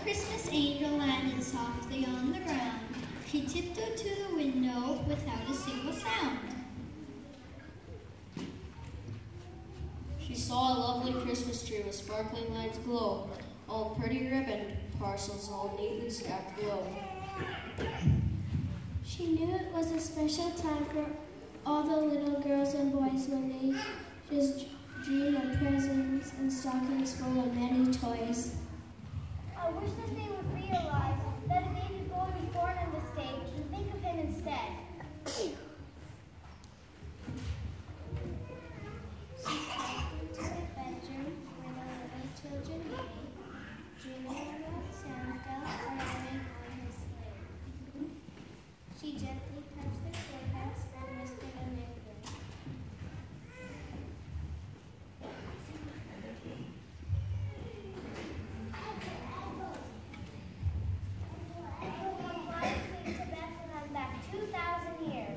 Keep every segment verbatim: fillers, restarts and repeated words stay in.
Christmas angel landed softly on the ground. She tiptoed to the window without a single sound. She saw a lovely Christmas tree with sparkling lights glow, all pretty ribboned, parcels all neatly stacked below. She knew it was a special time for all the little girls and boys when they just dream of presents and stockings full of many toys. I wish that they would realize that a baby boy was born on this day and think of him instead. She crept into the bedroom where the little children lay, dreaming about Santa arriving on his sleigh. She gently touched the courthouse and whispered a Merry Day. Everyone flies to Bethlehem back two thousand years.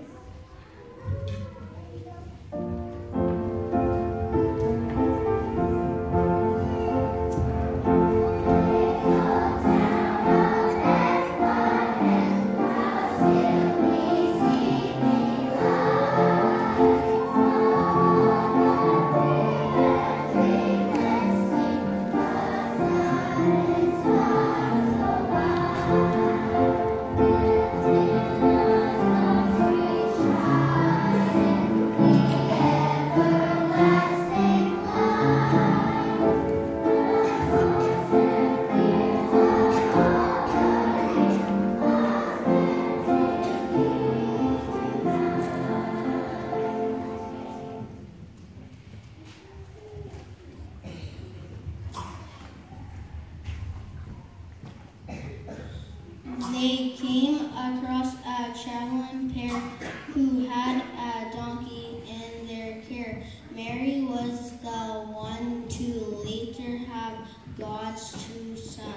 They came across a traveling pair who had a donkey in their care. Mary was the one to later have God's true son.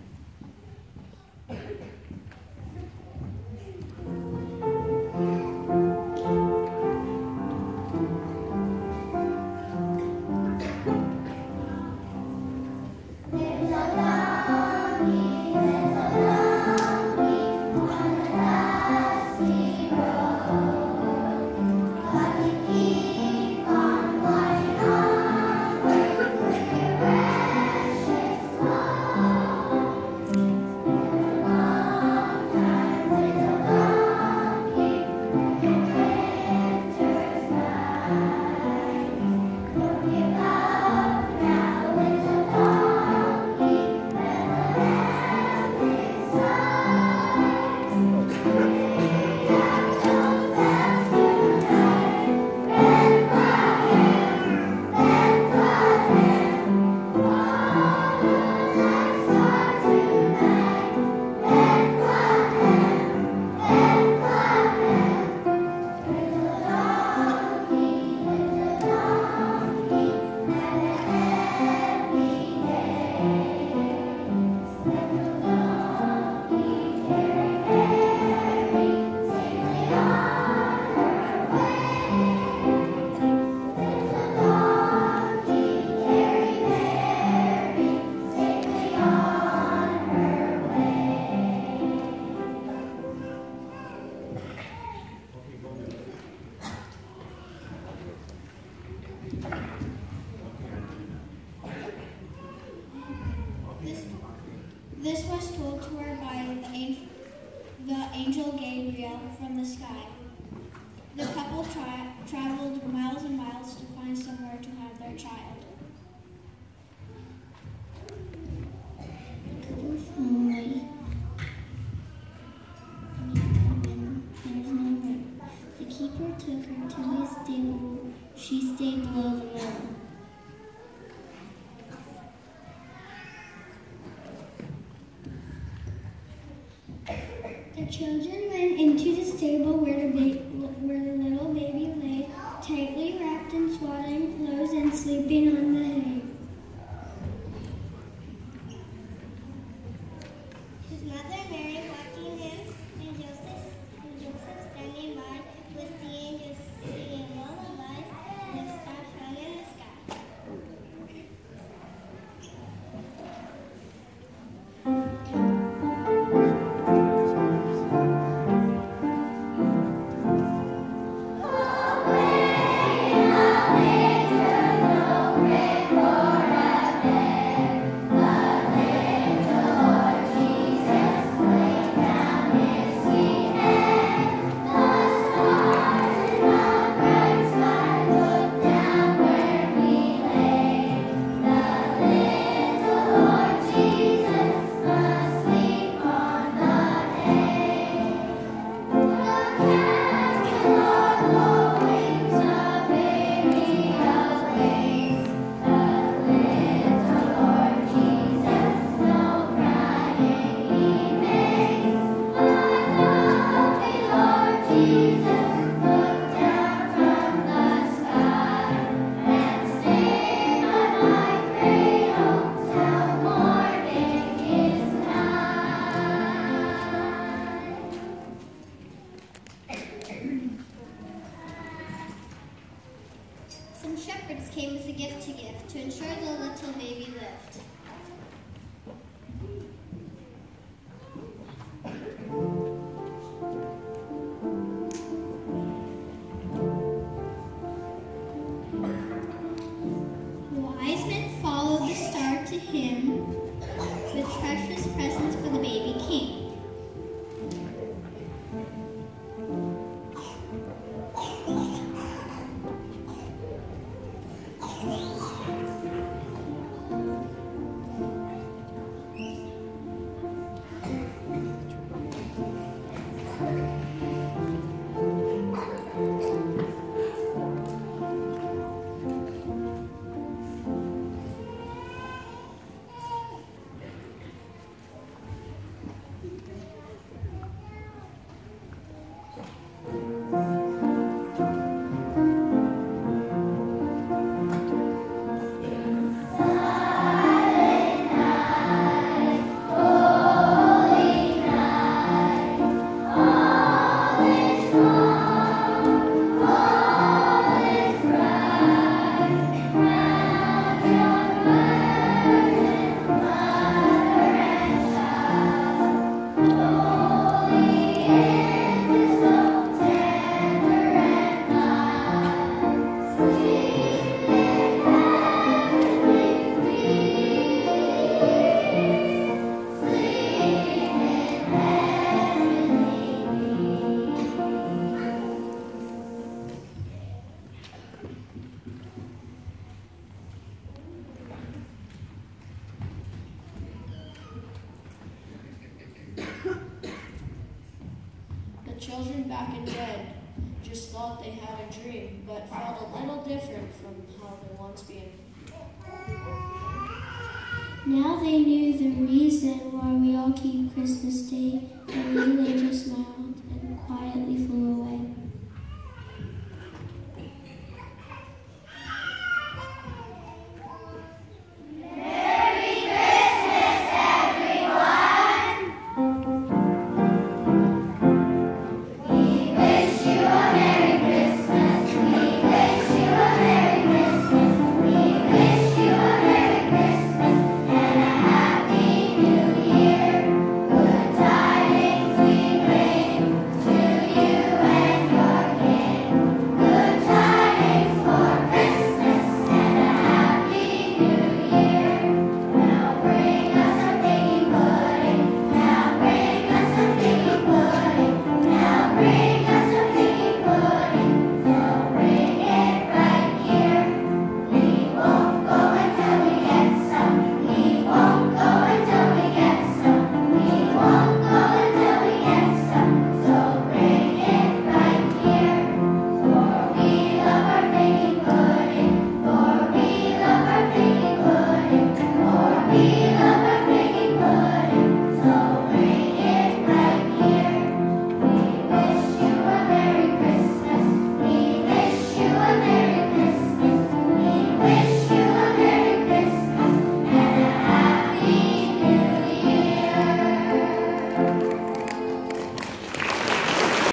This was told to her by the angel, the angel Gabriel from the sky. The couple tra traveled miles and miles to find somewhere to have their child. The keeper took her to his stable. She stayed below the mill. The children went into the stable where the, where the little baby lay, tightly wrapped in swaddling clothes and sleeping on the hay. His mother Mary watching him, and Joseph, and Joseph standing by with the angels singing lullabies, and the stars hung in the sky. until baby lived. Wise men followed the star to him with precious presents for the baby king. The children back in bed just thought they had a dream, but felt a little different from how they once been. Now they knew the reason why we all keep Christmas Day, and then they just smiled.